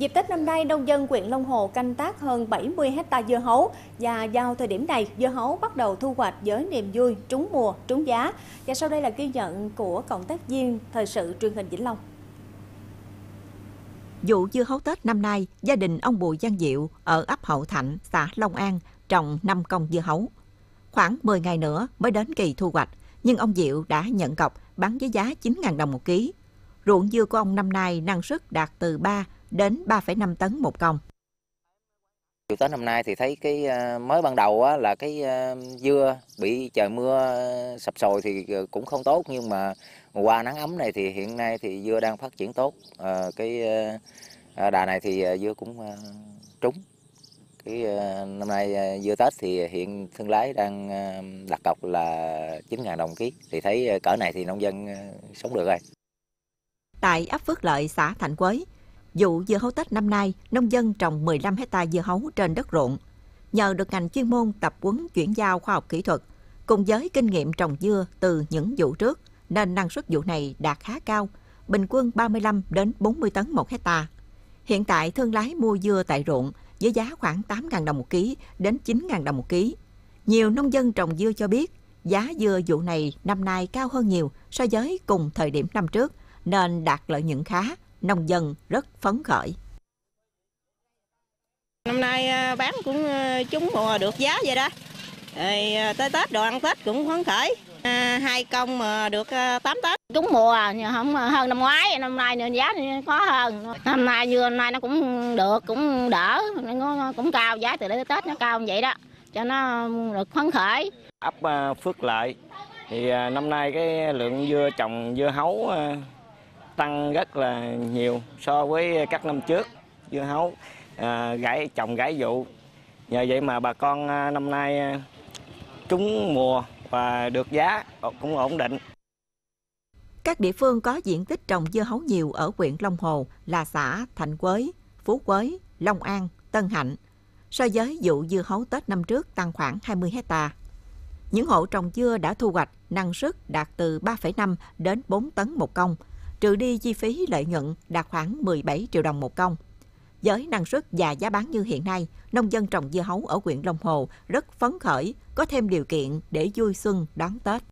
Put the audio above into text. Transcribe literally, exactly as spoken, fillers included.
Dịp Tết năm nay, nông dân huyện Long Hồ canh tác hơn bảy mươi hectare dưa hấu và vào thời điểm này, dưa hấu bắt đầu thu hoạch với niềm vui, trúng mùa, trúng giá. Và sau đây là ghi nhận của cộng tác viên thời sự truyền hình Vĩnh Long. Vụ dưa hấu Tết năm nay, gia đình ông Bùi Văn Diệu ở ấp Hậu Thạnh, xã Long An trồng năm công dưa hấu. Khoảng mười ngày nữa mới đến kỳ thu hoạch, nhưng ông Diệu đã nhận cọc bán với giá chín nghìn đồng một ký. Ruộng dưa của ông năm nay năng suất đạt từ ba đến ba phẩy năm tấn một công. Tết năm nay thì thấy cái mới ban đầu á, là cái dưa bị trời mưa sập sồi thì cũng không tốt, nhưng mà qua nắng ấm này thì hiện nay thì dưa đang phát triển tốt. À, cái đà này thì dưa cũng trúng. Cái năm nay dưa Tết thì hiện thương lái đang đặt cọc là chín nghìn đồng một ký, thì thấy cỡ này thì nông dân sống được rồi. Tại ấp Phước Lợi, xã Thạnh Quới, vụ dưa hấu Tết năm nay, nông dân trồng mười lăm hectare dưa hấu trên đất ruộng. Nhờ được ngành chuyên môn tập huấn chuyển giao khoa học kỹ thuật, cùng với kinh nghiệm trồng dưa từ những vụ trước, nên năng suất vụ này đạt khá cao, bình quân ba mươi lăm đến bốn mươi tấn một hectare. Hiện tại thương lái mua dưa tại ruộng với giá khoảng tám nghìn đồng một ký đến chín nghìn đồng một ký. Nhiều nông dân trồng dưa cho biết giá dưa vụ này năm nay cao hơn nhiều so với cùng thời điểm năm trước, nên đạt lợi nhuận khá, nông dân rất phấn khởi. Năm nay bán cũng trúng mùa được giá vậy đó. Rồi tới Tết đồ ăn Tết cũng phấn khởi. À, hai công mà được tám tấn. Trúng mùa không hơn năm ngoái, năm nay nên giá có hơn. Năm nay dưa năm nay nó cũng được, cũng đỡ, cũng cao, giá từ tới Tết nó cao như vậy đó, cho nó được phấn khởi. Ấp Phước Lợi thì năm nay cái lượng dưa trồng dưa hấu tăng rất là nhiều so với các năm trước. Dưa hấu à, gãi trồng gãi vụ, nhờ vậy mà bà con năm nay trúng mùa và được giá cũng ổn định. Các địa phương có diện tích trồng dưa hấu nhiều ở huyện Long Hồ là xã Thạnh Quới, Phú Quới, Long An, Tân Hạnh. So với vụ dưa hấu Tết năm trước tăng khoảng hai mươi hectare. Những hộ trồng dưa đã thu hoạch năng suất đạt từ ba phẩy năm đến bốn tấn một công, trừ đi chi phí lợi nhuận đạt khoảng mười bảy triệu đồng một công. Với năng suất và giá bán như hiện nay, nông dân trồng dưa hấu ở huyện Long Hồ rất phấn khởi, có thêm điều kiện để vui xuân đón Tết.